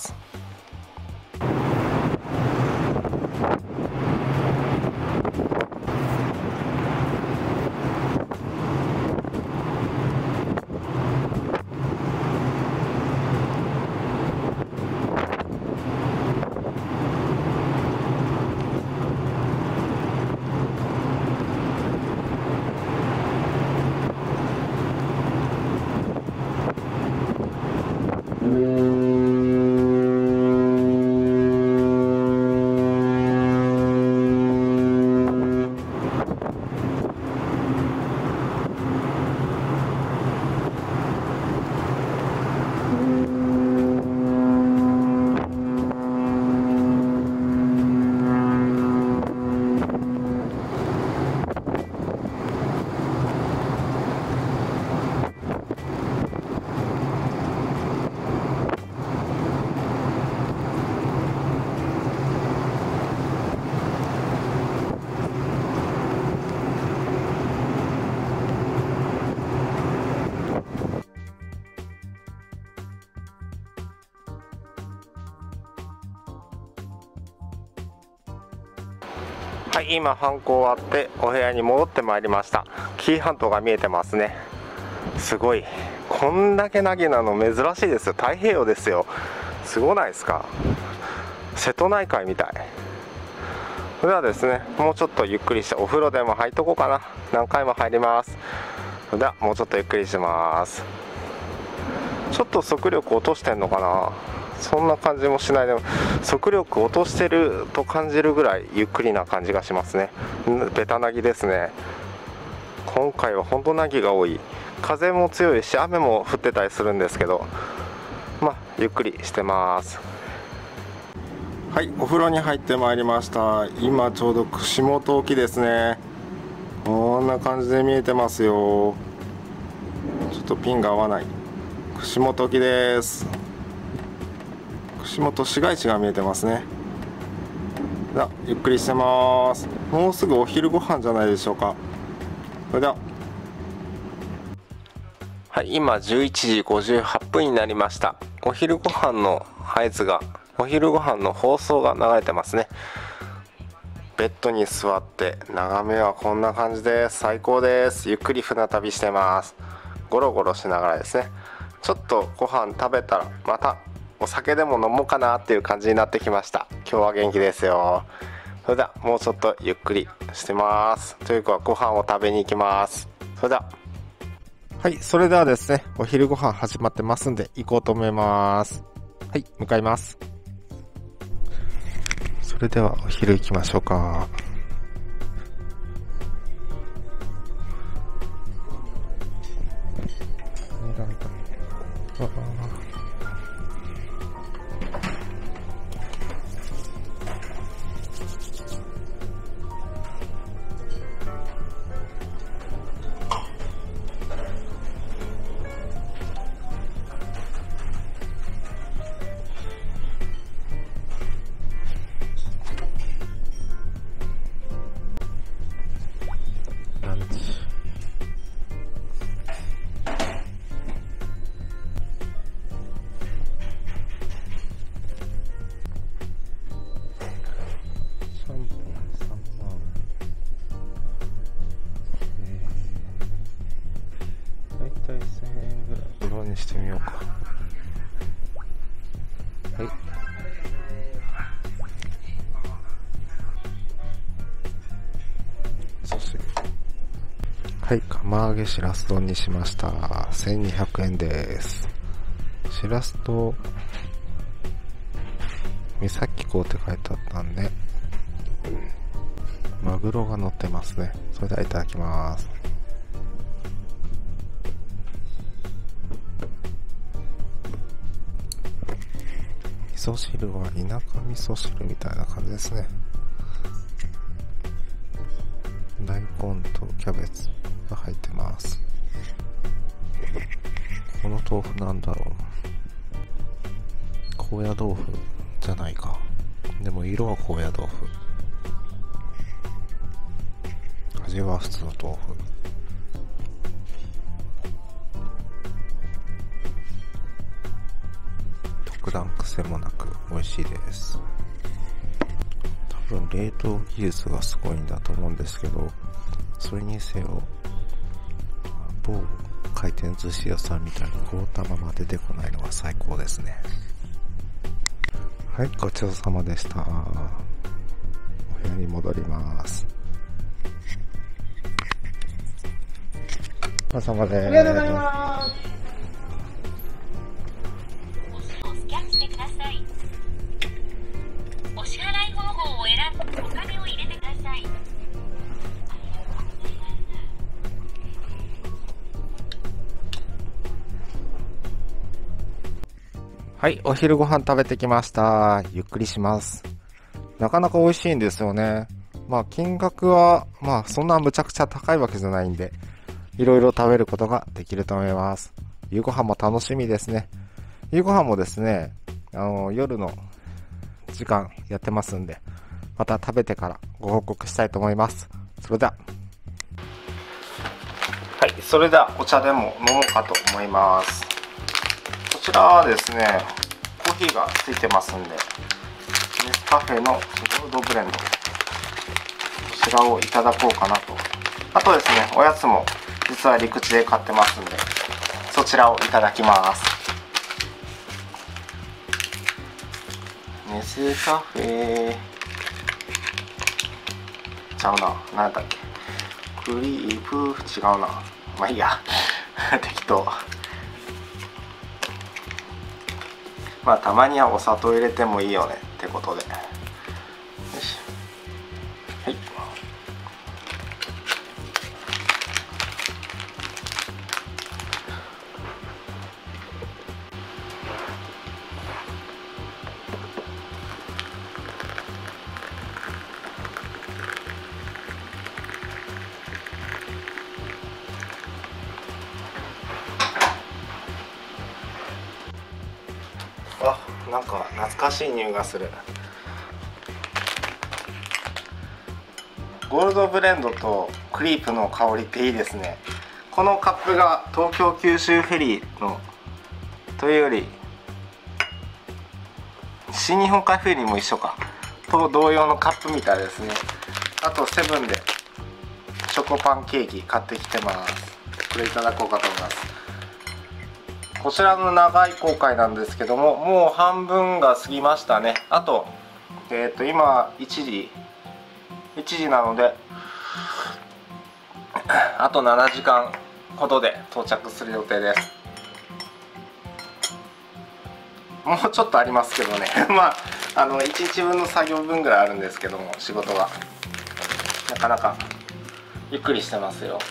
Speaker 2: はい、今犯行終わってお部屋に戻ってまいりました。紀伊半島が見えてますね。すごい、こんだけなぎなの珍しいですよ。太平洋ですよ。すごないですか。瀬戸内海みたい。それではですね、もうちょっとゆっくりしてお風呂でも入っとこうかな。何回も入ります。それではもうちょっとゆっくりします。ちょっと速力落としてんのかな。そんな感じもしない。でも速力落としてると感じるぐらいゆっくりな感じがしますね。ベタなぎですね。今回は本当なぎが多い。風も強いし雨も降ってたりするんですけど、まあゆっくりしてます。はい、お風呂に入ってまいりました。今ちょうど串本沖ですね。こんな感じで見えてますよ。ちょっとピンが合わない。串本沖です。串本市街地が見えてますね。ゆっくりしてます。もうすぐお昼ご飯じゃないでしょうか。それでははい、今11時58分になりました。お昼ご飯の合図が、お昼ご飯の放送が流れてますね。ベッドに座って眺めはこんな感じです。最高です。ゆっくり船旅してます。ゴロゴロしながらですね。ちょっとご飯食べたらまたお酒でも飲もうかなっていう感じになってきました。今日は元気ですよ。それではもうちょっとゆっくりしてます。というかご飯を食べに行きます。それでははい、それではですね、お昼ご飯始まってますんで行こうと思います。はい、向かいます。それではお昼行きましょうか。 はい。そしてはい、釜揚げしらす丼にしました。1200円です。しらすと三崎港って書いてあったんで、マグロが乗ってますね。それではいただきます。味噌汁は田舎味噌汁みたいな感じですね。大根とキャベツが入ってます。この豆腐なんだろう。高野豆腐じゃないか。でも色は高野豆腐。味は普通の豆腐。特段癖もなく美味しいです。多分冷凍技術がすごいんだと思うんですけど、それにせよ某回転寿司屋さんみたいに凍ったまま出てこないのが最高ですね。はい、ごちそうさまでした。お部屋に戻ります。お疲れ様です。
Speaker 5: ありがとうございます。
Speaker 3: スキャンしてください。お支払い方法を選んでお金を入れてください。
Speaker 2: はい、お昼ご飯食べてきました。ゆっくりします。なかなか美味しいんですよね。まあ金額はそんなむちゃくちゃ高いわけじゃないんで、いろいろ食べることができると思います。夕ご飯も楽しみですね。夕ご飯もですね、夜の時間やってますんで、また食べてからご報告したいと思います。それでは。はい、それではお茶でも飲もうかと思います。こちらはですね、コーヒーがついてますんで、ネスカフェのゴールドブレンド、こちらをいただこうかなと。あとですね、おやつも実は陸地で買ってますんで、そちらをいただきます。ネスカフェちゃうな、何だっけ、クリープ違うな、まあいいや適当。まあたまにはお砂糖入れてもいいよねってことで、よし、はい。あ、なんか懐かしい匂いがする。ゴールドブレンドとクリープの香りっていいですね。このカップが東京九州フェリーのというより新日本海フェリーも一緒かと同様のカップみたいですね。あとセブンでチョコパンケーキ買ってきてます。これいただこうかと思います。こちらの長い航海なんですけども、もう半分が過ぎましたね。あと、今1時なので、あと7時間ほどで到着する予定です。もうちょっとありますけどね1日分の作業分ぐらいあるんですけども、仕事がなかなかゆっくりしてますよ。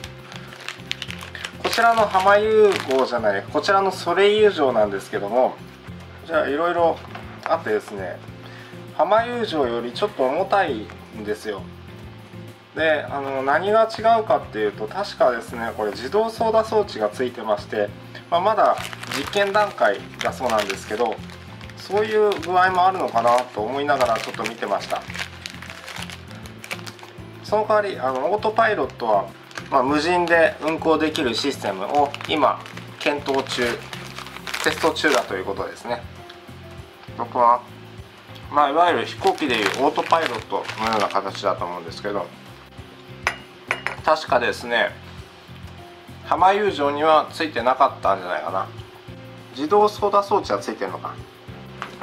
Speaker 2: こちらの浜遊号じゃない、こちらのソレイユ城なんですけども、じゃあいろいろあってですね、浜遊城よりちょっと重たいんですよ。で、何が違うかっていうと、確かですね、これ自動操舵装置がついてまして、まだ実験段階だそうなんですけど、そういう具合もあるのかなと思いながらちょっと見てました。その代わりオートパイロットは無人で運行できるシステムを今検討中、テスト中だということですね。僕はいわゆる飛行機でいうオートパイロットのような形だと思うんですけど、確かですね、浜遊城にはついてなかったんじゃないかな。自動操舵装置はついてるのか。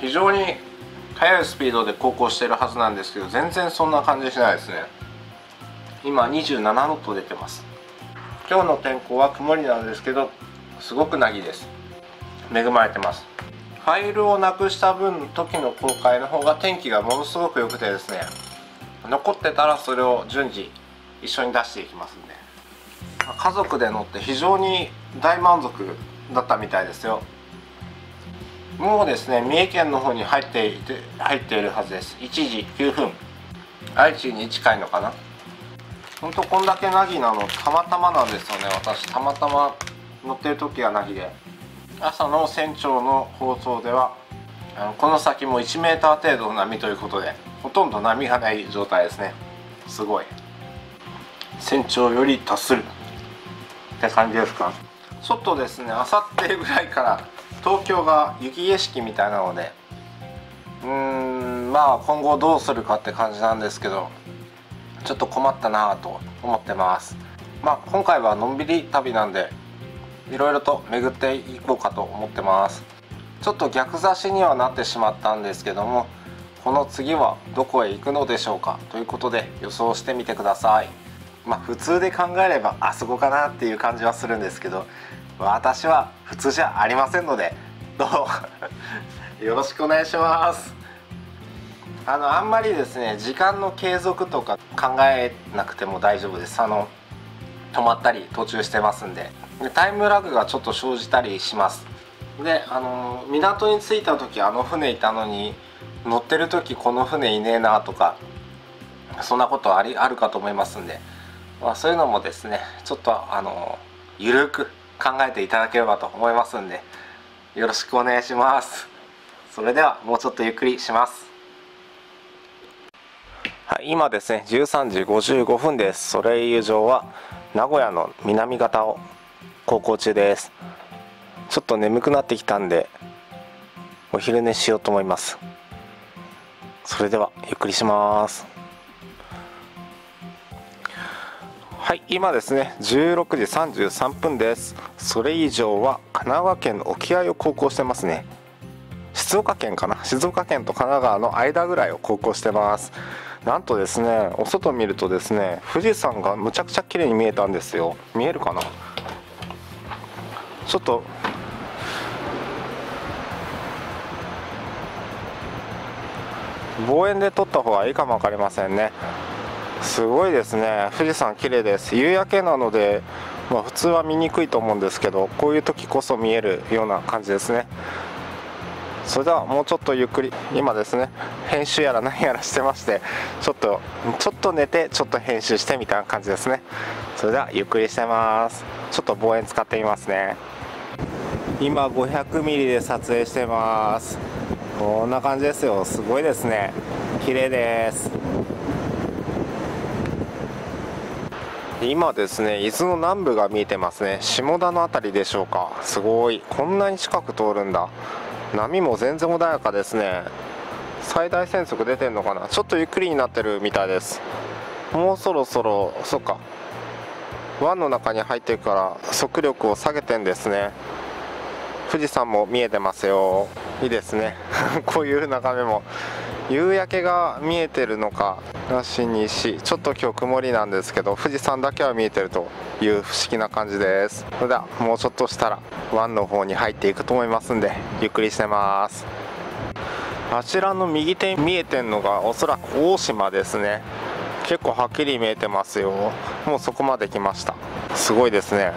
Speaker 2: 非常に速いスピードで航行してるはずなんですけど、全然そんな感じしないですね。今27ノット出てます。今日の天候は曇りなんですけど、すごく凪いです。恵まれてます。ファイルをなくした分、時の公開の方が天気がものすごく良くてですね、残ってたらそれを順次一緒に出していきますんで、家族で乗って非常に大満足だったみたいですよ。もうですね、三重県の方に入っているはずです。1時9分、愛知に近いのかな。ほんとこんだけ凪なのたまたまなんですよね。私たまたま乗ってる時は凪で、朝の船長の放送ではこの先も1 m 程度の波ということで、ほとんど波がない状態ですね。すごい、船長より達するって感じですか。ちょっとですね、あさってぐらいから東京が雪景色みたいなので、まあ今後どうするかって感じなんですけど、ちょっと困ったなぁと思ってます。まあ今回はのんびり旅なんで、いろいろと巡っていこうかと思ってます。ちょっと逆差しにはなってしまったんですけども、この次はどこへ行くのでしょうかということで予想してみてください。まあ普通で考えればあそこかなっていう感じはするんですけど、私は普通じゃありませんので、どうぞよろしくお願いします。あんまりですね、時間の継続とか考えなくても大丈夫です。止まったり途中してますんで、タイムラグがちょっと生じたりします。で、港に着いた時船いたのに、乗ってる時この船いねえなとか、そんなことあるかと思いますんで、そういうのもですね、ちょっとゆるく考えていただければと思いますんで、よろしくお願いします。それではもうちょっとゆっくりします。はい、今ですね13時55分です。ソレイユ城は名古屋の南方を航行中です。ちょっと眠くなってきたんでお昼寝しようと思います。それではゆっくりします。はい、今ですね16時33分です。ソレイユ城は神奈川県の沖合を航行してますね。静岡県かな、静岡県と神奈川の間ぐらいを航行してます。なんとですね、お外見るとですね、富士山がむちゃくちゃ綺麗に見えたんですよ。見えるかな、ちょっと望遠で撮った方がいいかも分かりませんね。すごいですね、富士山綺麗です。夕焼けなので、普通は見にくいと思うんですけど、こういう時こそ見えるような感じですね。それではもうちょっとゆっくり、今ですね編集やら何やらしてまして、ちょっと寝てちょっと編集してみたいな感じですね。それではゆっくりしてます。ちょっと望遠使ってみますね。今500ミリで撮影してます。こんな感じですよ。すごいですね、綺麗です。今ですね、伊豆の南部が見えてますね。下田の辺りでしょうか。すごい、こんなに近く通るんだ。波も全然穏やかですね。最大船速出てんのかな、ちょっとゆっくりになってるみたいです。もうそろそろ、そっか、湾の中に入ってるから速力を下げてんですね。富士山も見えてますよ。いいですねこういう眺めも。夕焼けが見えてるのか、東西、ちょっと今日曇りなんですけど、富士山だけは見えてるという不思議な感じです。それではもうちょっとしたら湾の方に入っていくと思いますんで、ゆっくりしてます。あちらの右手に見えてるのがおそらく大島ですね。結構はっきり見えてますよ。もうそこまで来ました。すごいですね。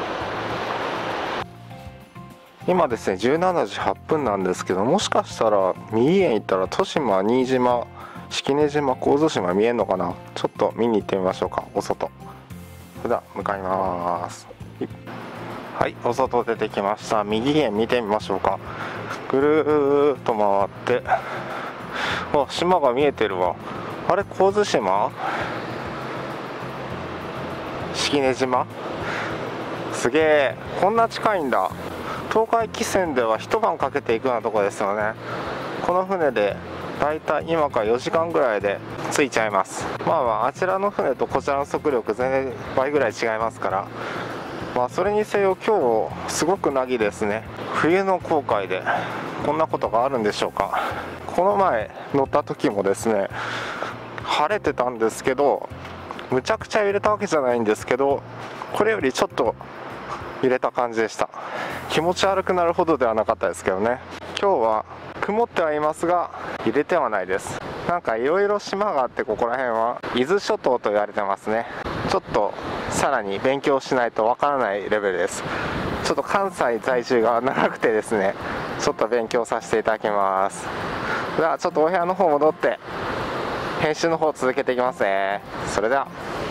Speaker 2: 今ですね17時8分なんですけど、もしかしたら右へ行ったら豊島、新島、式根島、神津島見えるのかな。ちょっと見に行ってみましょうか、お外。それでは向かいます。はい、お外出てきました。右へ見てみましょうか。ぐるーっと回って、島が見えてるわ。あれ、神津島、式根島、すげえ、こんな近いんだ。東海汽船では一晩かけていくようなところですよね。この船でだいたい今から4時間ぐらいで着いちゃいます。あちらの船とこちらの速力全然倍ぐらい違いますから、それにせよ今日すごく凪ですね。冬の航海でこんなことがあるんでしょうか。この前乗った時もですね、晴れてたんですけど、むちゃくちゃ揺れたわけじゃないんですけど、これよりちょっと揺れた感じでした。気持ち悪くなるほどではなかったですけどね。今日は曇ってはいますが揺れてはないです。なんかいろいろ島があって、ここら辺は伊豆諸島と言われてますね。ちょっとさらに勉強しないとわからないレベルです。ちょっと関西在住が長くてですね、ちょっと勉強させていただきます。ではちょっとお部屋の方戻って編集の方続けていきますね。それでは、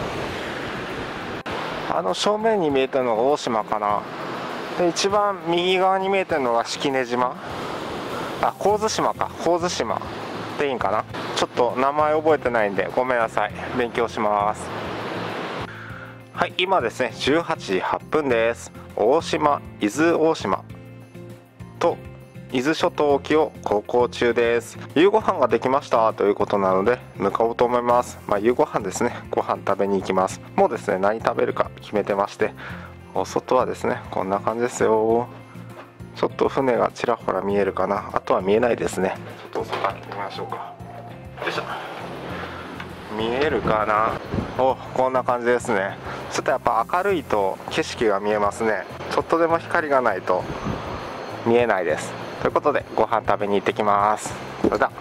Speaker 2: 正面に見えてるのが大島かな。で一番右側に見えてるのが式根島、神津島か、神津島でいいんかな。ちょっと名前覚えてないんでごめんなさい。勉強します。はい、今ですね18時8分です。大島、伊豆大島と伊豆諸島沖を航行中です。夕ご飯ができましたということなので向かおうと思います。夕ご飯ですね。ご飯食べに行きます。もうですね何食べるか決めてまして、お外はですねこんな感じですよ。ちょっと船がちらほら見えるかな。あとは見えないですね。ちょっと外開けてみましょうか。よいしょ。見えるかな。こんな感じですね。ちょっとやっぱ明るいと景色が見えますね。ちょっとでも光がないと見えないです。ということでご飯食べに行ってきます。それでは、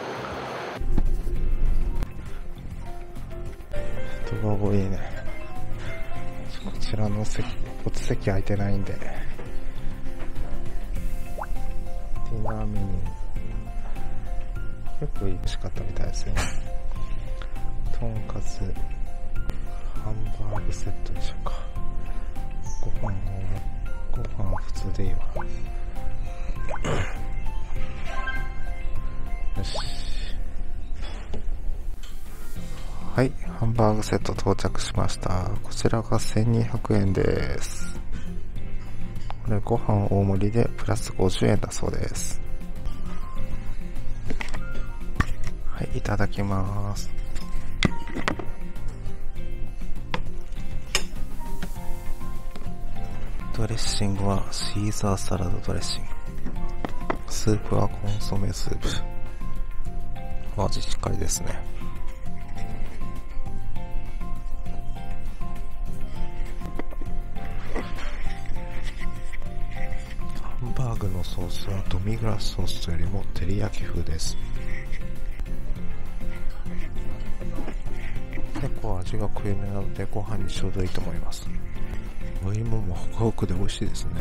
Speaker 2: 人が多いね。こちらの席、こっち席空いてないんで、ディナーメニュー結構美味しかったみたいですよ。とんかつ、ハンバーグセットでしょうか。ご飯は普通でいいわ。よし。はい、ハンバーグセット到着しました。こちらが1200円です。これご飯大盛りでプラス50円だそうです。はい、いただきます。ドレッシングはシーザーサラダドレッシング。スープはコンソメスープ。味しっかりですね。ハンバーグのソースはドミグラスソースよりも照り焼き風です。結構味が濃いめなのでご飯にちょうどいいと思います。お芋もホクホクで美味しいですね。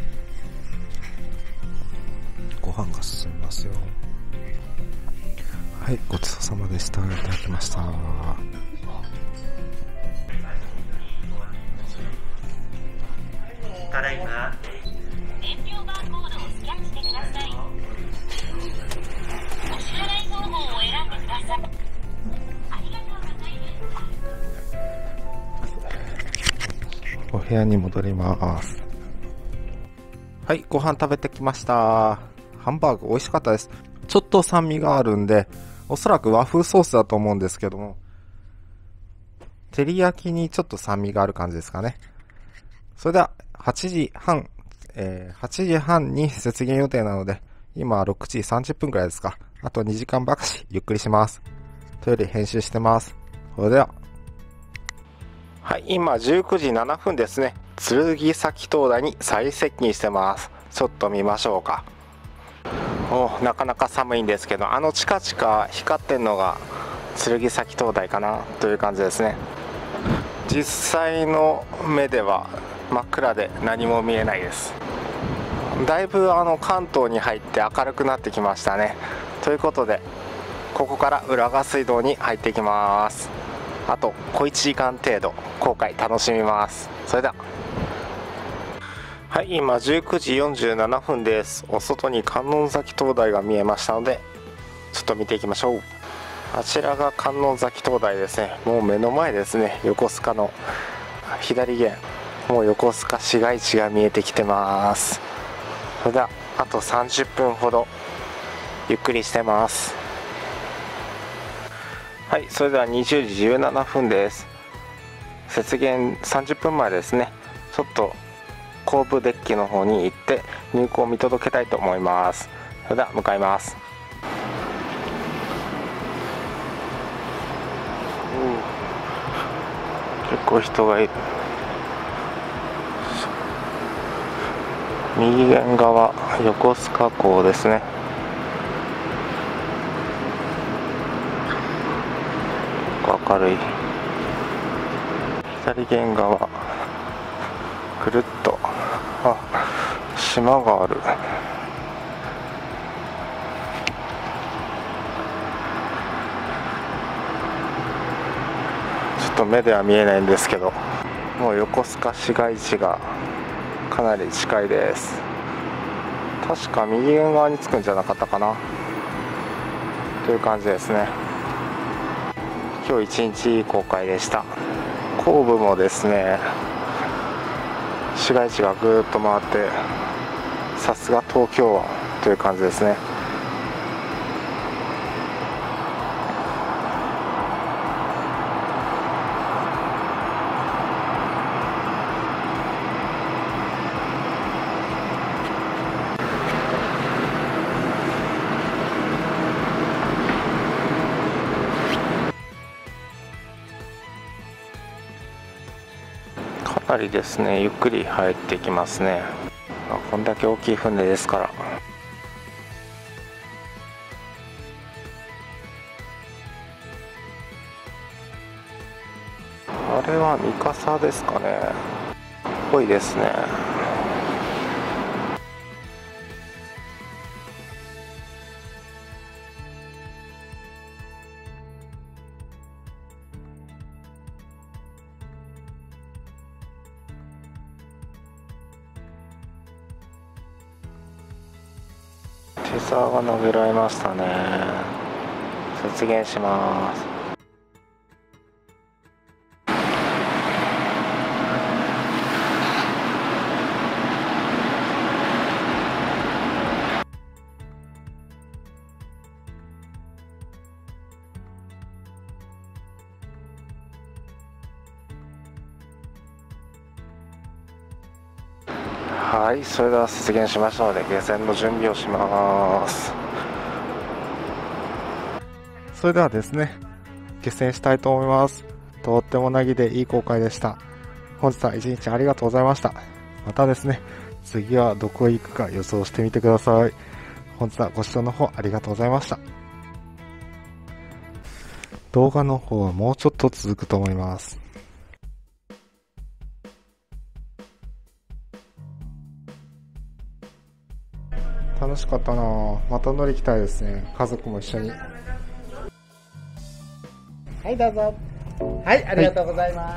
Speaker 2: ご飯が進みますよ。はい、ごちそうさまでした。いただきました。
Speaker 3: ただいま。伝票バーコードをスキャンしてください。お支払い方法を選んでください。ありがとうございます。
Speaker 2: お部屋に戻ります。はい、ご飯食べてきました。ハンバーグ美味しかったです。ちょっと酸味があるんで、おそらく和風ソースだと思うんですけども、照り焼きにちょっと酸味がある感じですかね。それでは8時半に節減予定なので、今6時30分くらいですか。あと2時間ばかしゆっくりします。というより編集してます。それでは、はい、今19時7分ですね。剣崎灯台に最接近してます。ちょっと見ましょうか。なかなか寒いんですけど、チカチカ光ってんのが剣崎灯台かなという感じですね。実際の目では真っ暗で何も見えないです。だいぶ関東に入って明るくなってきましたね。ということでここから浦賀水道に入っていきます。あと小1時間程度航海楽しみます。それでは、はい、今19時47分です。お外に観音崎灯台が見えましたのでちょっと見ていきましょう。あちらが観音崎灯台ですね。もう目の前ですね。横須賀の左舷、もう横須賀市街地が見えてきてます。それではあと30分ほどゆっくりしてます。はい、それでは20時17分です。節減30分前ですね。ちょっと後部デッキの方に行って入港を見届けたいと思います。 それでは向かいます。結構人がいる。右側横須賀港ですね。明るい。左舷側くるっと島がある。ちょっと目では見えないんですけど、もう横須賀市街地がかなり近いです。確か右側に着くんじゃなかったかなという感じですね。今日一日いい航海でした。後部もですね、市街地がぐーっと回って、さすが東京湾という感じですね。かなりですね、ゆっくり入ってきますね。こんだけ大きい船ですから。あれは三笠ですかね。ぽいですね。テザーが投げられましたね。接舷します。はい、それでは接舷しましたので下船の準備をします。それではですね、下船したいと思います。とってもなぎでいい航海でした。本日は一日ありがとうございました。またですね、次はどこへ行くか予想してみてください。本日はご視聴の方ありがとうございました。動画の方はもうちょっと続くと思います。楽しかったなぁ。また乗り行きたいですね。家族も一緒に。
Speaker 6: はい、どうぞ。はい、ありがとうございます。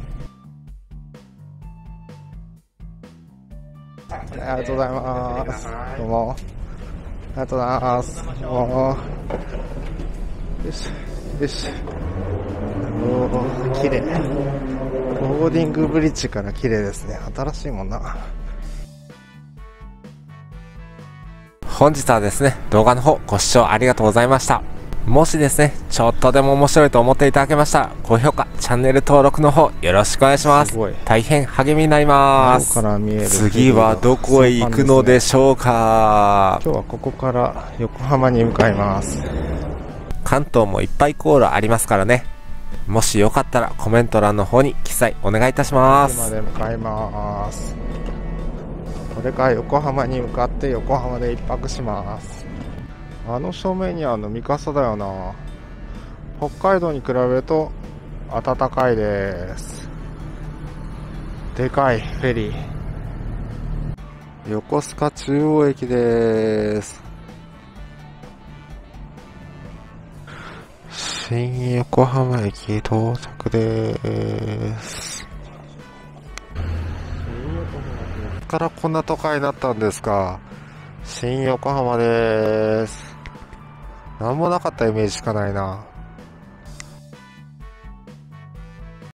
Speaker 2: ありがとうございます。どうも。ありがとうございます。どうも。よし、よし。おー、綺麗。ボーディングブリッジから綺麗ですね。新しいもんな。
Speaker 1: 本日はですね、動画の方ご視聴ありがとうございました。もしですね、ちょっとでも面白いと思っていただけましたら、高評価、チャンネル登録の方よろしくお願いします。大変励みになります。次はどこへ行くのでしょうか。
Speaker 2: 今日はここから横浜に向かいます。
Speaker 1: 関東もいっぱい航路ありますからね。もしよかったらコメント欄の方に記載お願いいたします。
Speaker 2: まで向かいます。これから横浜に向かって横浜で一泊します。あの正面にあるの三笠だよな。北海道に比べると暖かいです。でかいフェリー。横須賀中央駅です。新横浜駅到着です。からこんな都会になったんですか。新横浜です。なんもなかったイメージしかないな。